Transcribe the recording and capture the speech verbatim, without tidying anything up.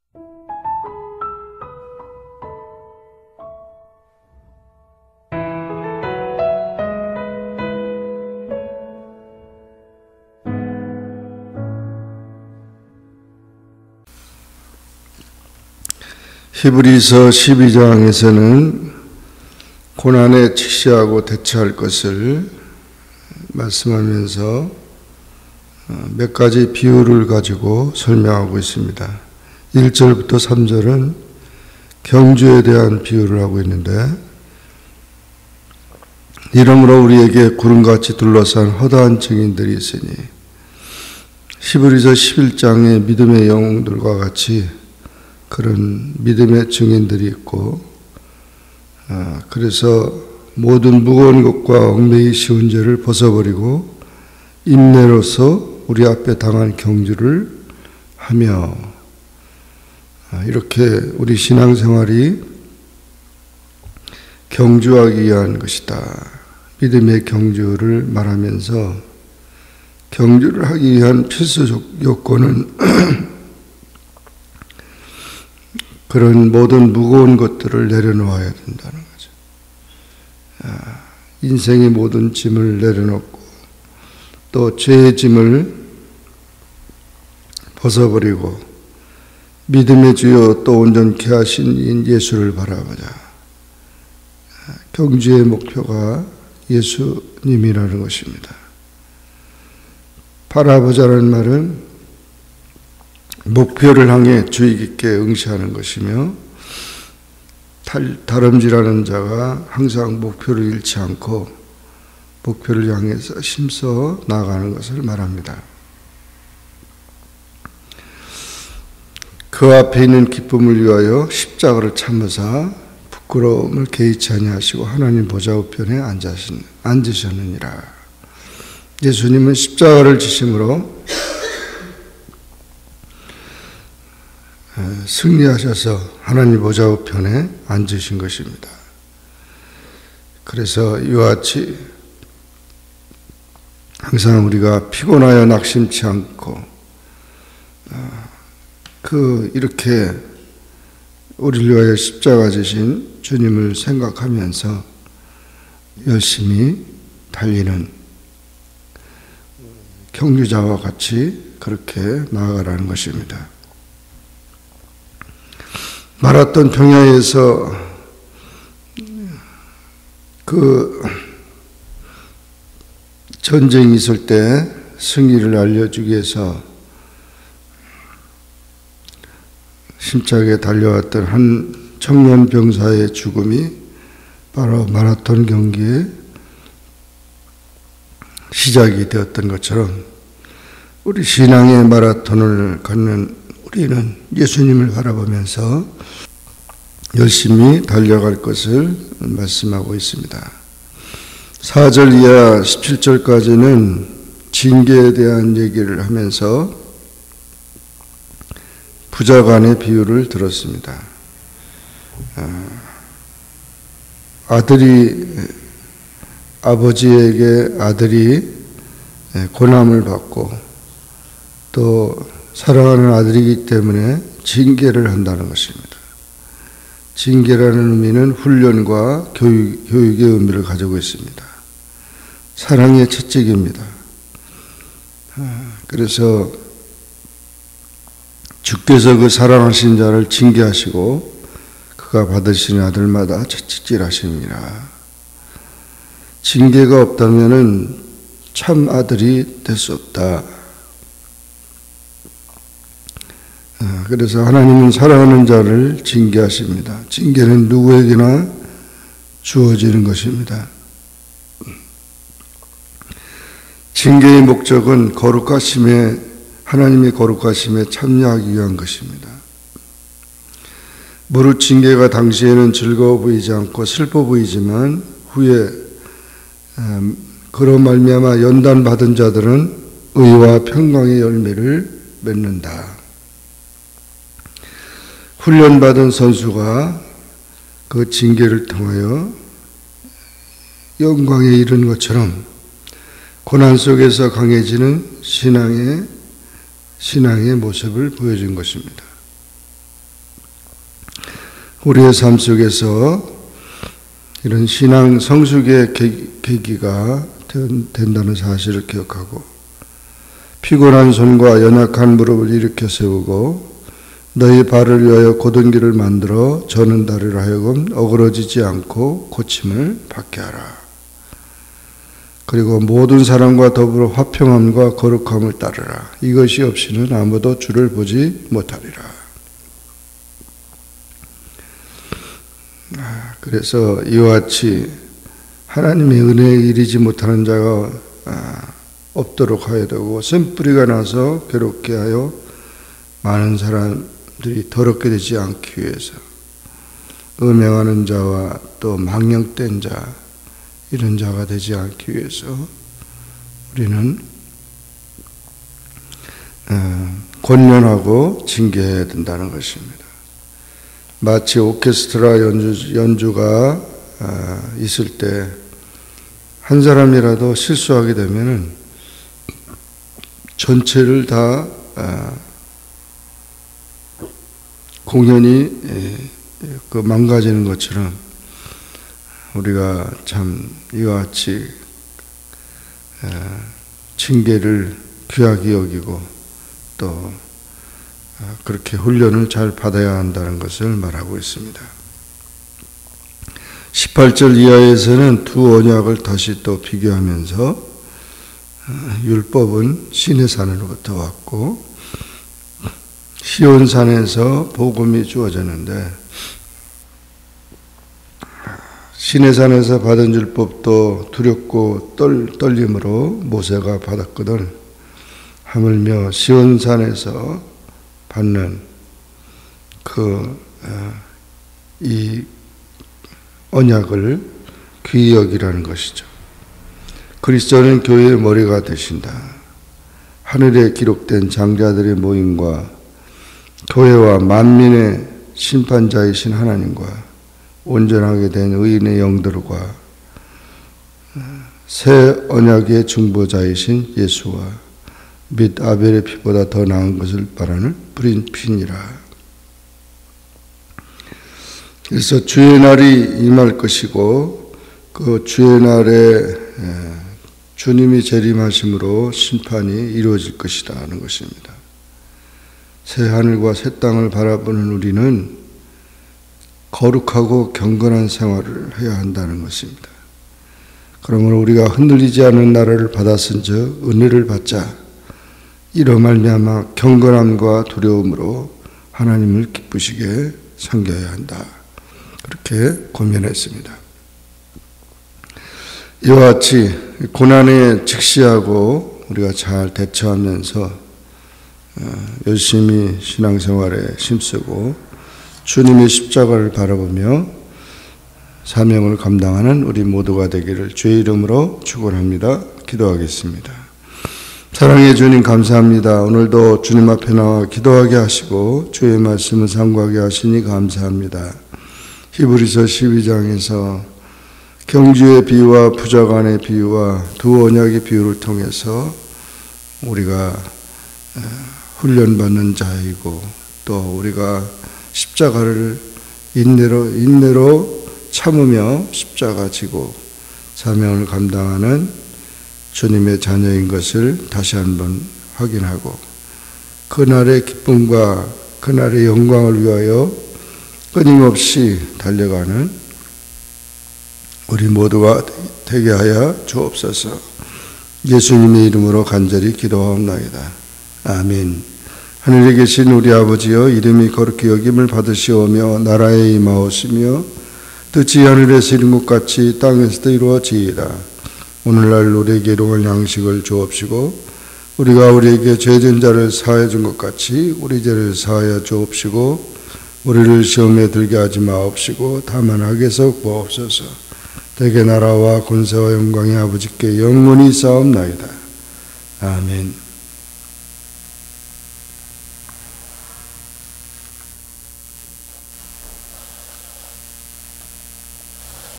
히브리서 십이 장에서는 고난에 직시하고 대처할 것을 말씀하면서 몇 가지 비유를 가지고 설명하고 있습니다. 일 절부터 삼 절은 경주에 대한 비유를 하고 있는데, 이러므로 우리에게 구름같이 둘러싼 허다한 증인들이 있으니 히브리서 십일 장의 믿음의 영웅들과 같이 그런 믿음의 증인들이 있고, 그래서 모든 무거운 것과 얽매이 쉬운 죄를 벗어버리고 인내로서 우리 앞에 당한 경주를 하며, 이렇게 우리 신앙생활이 경주하기 위한 것이다. 믿음의 경주를 말하면서 경주를 하기 위한 필수 요건은 그런 모든 무거운 것들을 내려놓아야 된다는 거죠. 인생의 모든 짐을 내려놓고 또 죄의 짐을 벗어버리고 믿음의 주요 또 온전케 하신 예수를 바라보자. 경주의 목표가 예수님이라는 것입니다. 바라보자는 말은 목표를 향해 주의 깊게 응시하는 것이며, 다름질하는 자가 항상 목표를 잃지 않고 목표를 향해서 힘써 나아가는 것을 말합니다. 그 앞에 있는 기쁨을 위하여 십자가를 참으사 부끄러움을 개의치 아니하시고 하나님 보좌 우편에 앉으셨느니라. 예수님은 십자가를 지심으로 승리하셔서 하나님 보좌 우편에 앉으신 것입니다. 그래서 이와 같이 항상 우리가 피곤하여 낙심치 않고 그 이렇게 우리를 위하여 십자가 지신 주님을 생각하면서 열심히 달리는 경주자와 같이 그렇게 나아가라는 것입니다. 마라톤 평야에서 그 전쟁이 있을 때 승리를 알려주기 위해서 힘차게 달려왔던 한 청년 병사의 죽음이 바로 마라톤 경기의 시작이 되었던 것처럼, 우리 신앙의 마라톤을 걷는 우리는 예수님을 바라보면서 열심히 달려갈 것을 말씀하고 있습니다. 사 절 이하 십칠 절까지는 징계에 대한 얘기를 하면서 부자 간의 비유를 들었습니다. 아들이 아버지에게 아들이 고난을 받고 또 사랑하는 아들이기 때문에 징계를 한다는 것입니다. 징계라는 의미는 훈련과 교육, 교육의 의미를 가지고 있습니다. 사랑의 채찍입니다. 그래서 주께서 그 사랑하신 자를 징계하시고 그가 받으시는 아들마다 채찍질하십니다. 징계가 없다면 참 아들이 될 수 없다. 그래서 하나님은 사랑하는 자를 징계하십니다. 징계는 누구에게나 주어지는 것입니다. 징계의 목적은 거룩하심에, 하나님의 거룩하심에 참여하기 위한 것입니다. 무릇 징계가 당시에는 즐거워 보이지 않고 슬퍼 보이지만 후에 그로 말미암아 연단받은 자들은 의와 평강의 열매를 맺는다. 훈련받은 선수가 그 징계를 통하여 영광에 이르는 것처럼 고난 속에서 강해지는 신앙의, 신앙의 모습을 보여준 것입니다. 우리의 삶 속에서 이런 신앙 성숙의 계기가 된다는 사실을 기억하고 피곤한 손과 연약한 무릎을 일으켜 세우고 너희 발을 위하여 곧은 길을 만들어 저는 다리를 하여금 어그러지지 않고 고침을 받게 하라. 그리고 모든 사람과 더불어 화평함과 거룩함을 따르라. 이것이 없이는 아무도 주를 보지 못하리라. 그래서 이와 같이 하나님의 은혜에 이르지 못하는 자가 없도록 하여야 되고 쓴뿌리가 나서 괴롭게 하여 많은 사람들이 더럽게 되지 않기 위해서 음행하는 자와 또 망령된 자 이런 자가 되지 않기 위해서 우리는 권면하고 징계해야 된다는 것입니다. 마치 오케스트라 연주, 연주가 있을 때 한 사람이라도 실수하게 되면은 전체를 다 공연이 그 망가지는 것처럼 우리가 참 이와 같이 징계를 귀하게 여기고 또 그렇게 훈련을 잘 받아야 한다는 것을 말하고 있습니다. 십팔 절 이하에서는 두 언약을 다시 또 비교하면서 율법은 시내산으로부터 왔고 시온산에서 복음이 주어졌는데 시내산에서 받은 율법도 두렵고 떨, 떨림으로 모세가 받았거든 하물며 시온산에서 받는 그 이 언약을 귀히 여기라는 것이죠. 그리스도는 교회의 머리가 되신다. 하늘에 기록된 장자들의 모임과 교회와 만민의 심판자이신 하나님과 온전하게 된 의인의 영들과 새 언약의 중보자이신 예수와 및 아벨의 피보다 더 나은 것을 말하는 뿌린 피니라. 그래서 주의 날이 임할 것이고 그 주의 날에 주님이 재림하심으로 심판이 이루어질 것이라는 것입니다. 새 하늘과 새 땅을 바라보는 우리는 거룩하고 경건한 생활을 해야 한다는 것입니다. 그러므로 우리가 흔들리지 않는 나라를 받았은즉 은혜를 받자. 이로 말미암아 경건함과 두려움으로 하나님을 기쁘시게 섬겨야 한다. 그렇게 권면했습니다. 이와 같이 고난에 직시하고 우리가 잘 대처하면서 열심히 신앙생활에 힘쓰고 주님의 십자가를 바라보며 사명을 감당하는 우리 모두가 되기를 주의 이름으로 축원합니다. 기도하겠습니다. 사랑해 주님 감사합니다. 오늘도 주님 앞에 나와 기도하게 하시고 주의 말씀을 상고하게 하시니 감사합니다. 히브리서 십이 장에서 경주의 비유와 부자간의 비유와 두 언약의 비유를 통해서 우리가 훈련받는 자이고 또 우리가 십자가를 인내로 인내로 참으며 십자가 지고 사명을 감당하는 주님의 자녀인 것을 다시 한번 확인하고 그날의 기쁨과 그날의 영광을 위하여 끊임없이 달려가는 우리 모두가 되게 하여 주옵소서. 예수님의 이름으로 간절히 기도하옵나이다. 아멘. 하늘에 계신 우리 아버지여 이름이 거룩히 여김을 받으시오며 나라에 임하오시며 뜻이 하늘에서 이룬 것 같이 땅에서도 이루어지이다. 오늘날 우리에게 일용할 양식을 주옵시고 우리가 우리에게 죄진 자를 사하여 준 것 같이 우리 죄를 사하여 주옵시고 우리를 시험에 들게 하지 마옵시고 다만 악에서 구하옵소서. 대개 나라와 권세와 영광이 아버지께 영원히 쌓옵나이다. 아멘.